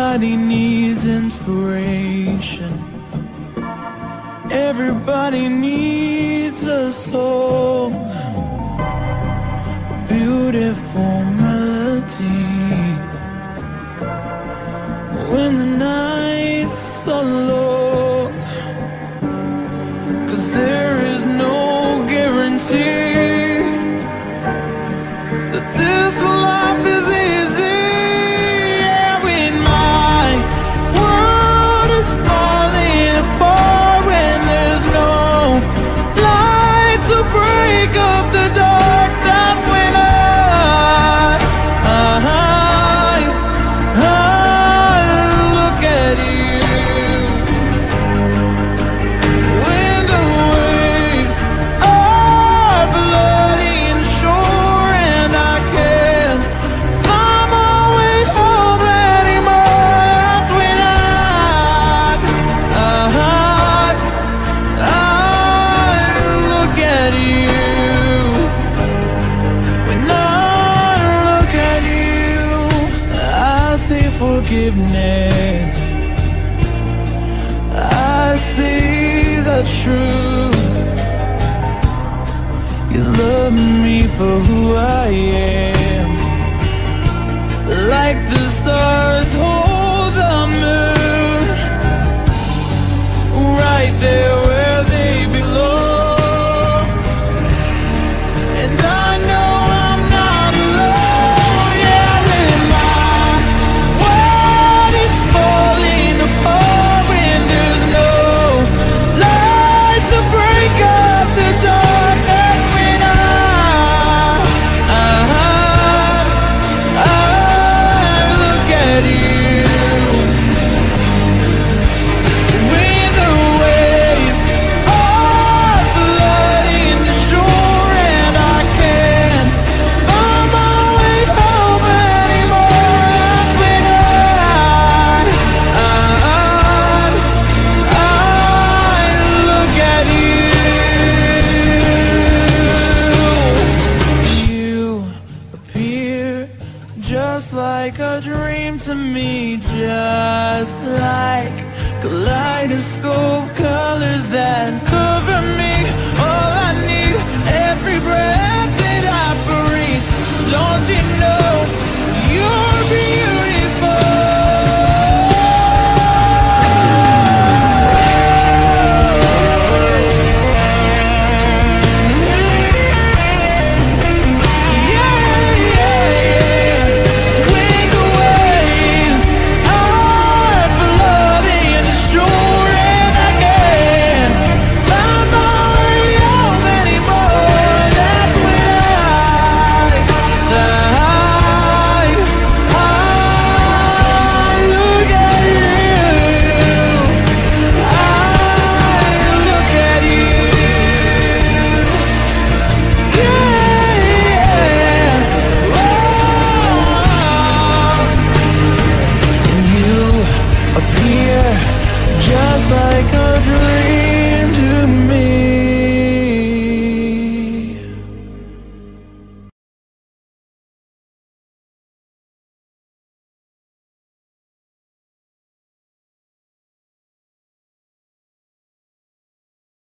Everybody needs inspiration. Everybody needs a song, a beautiful melody. When the nights are long, 'cause there is no guarantee that this life is easy. Yeah, when my world is falling apart, when there's no light to break up the dark, that's when I look at you. When the waves are flooding the shore and I can't find my way home anymore, that's when I look at you. When I look at you, I see forgiveness, I see the truth. You love me for who I am, like the stars hold the moon, right there where they belong. And I know I'm not alone. Yeah, when my world is falling apart, when there's no light to break up the dark, that's when I look at you. When the waves are flooding the shore and I can't find my way home anymore, that's when I look at you. You appear just like a dream to me, just like kaleidoscope colors that could